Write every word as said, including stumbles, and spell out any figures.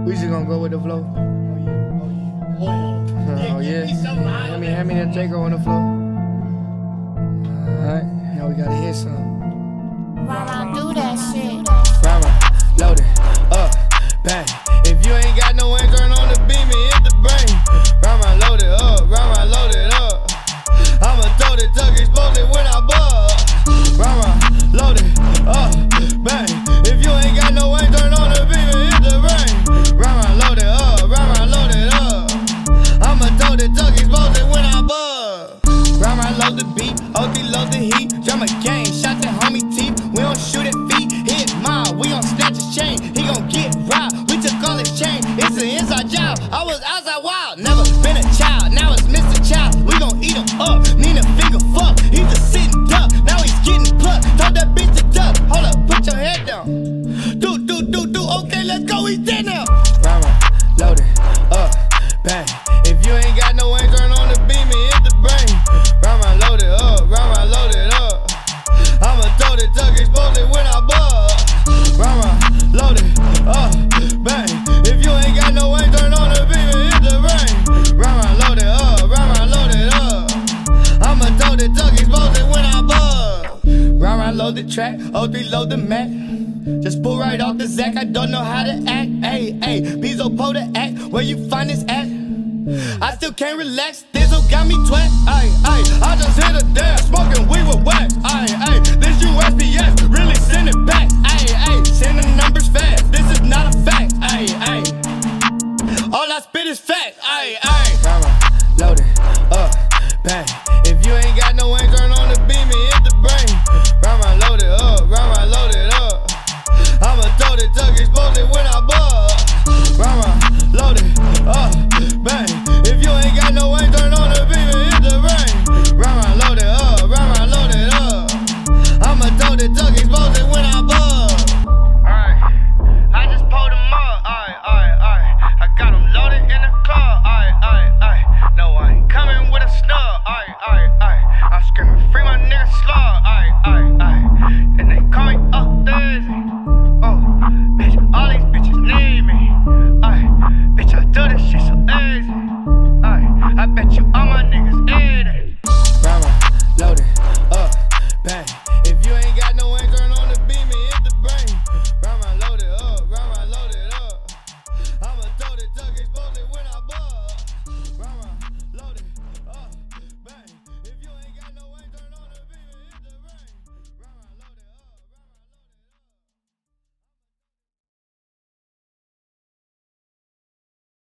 We just gonna go with the flow. Oh yeah. Hand me, hand me that Draco on the floor. Alright, now we gotta hit some. Rama, do that shit. Rama, load it up, bang. If you ain't got no aim, turn on the beam and hit the brain. Rama, load it up, Rama, load it up. I'ma throw the tuck, expose it when I buzz. Rama, load it up, bang. If you ain't got no aim, turn on the beam and hit the brain. Rama, load it up, Rama, load it up. I'ma throw the tuck, expose it when I buzz. Rama, load the beat, O D load the heat. Drum a gang, shot the homie teeth. We don't shoot at feet, hit mine. We gon' snatch his chain, he gon' get robbed. We took all his chain, it's an inside job. I was outside wild, never been a child. Now it's Mister Child, we gon' eat him up. Need a finger fuck, he's a sitting duck. Now he's getting plucked, told that bitch to duck. Hold up, put your head down. Do, do, do, do, okay, let's go, he's dead now. Rama, load it up, bang. If you ain't got no aim, turn on the beam and hit the brain. Rama, load it up, Rama, load it up. I'ma throw the tuck, expose it when I buzz. Rama, load it up, bang. If you ain't got no aim, turn on the beam and hit the brain. Rama, load it up, Rama, load it up. I'ma throw the tuck, expose it when I buzz. Rama, load the track, O three load the mat. Just pull right off the Zach, I don't know how to act. Ayy, ayy, Bezo po the act, where you find this at? I still can't relax, Thizzle got me twat. Ayy, ayy, I just hit a dab, smoking weed with wax.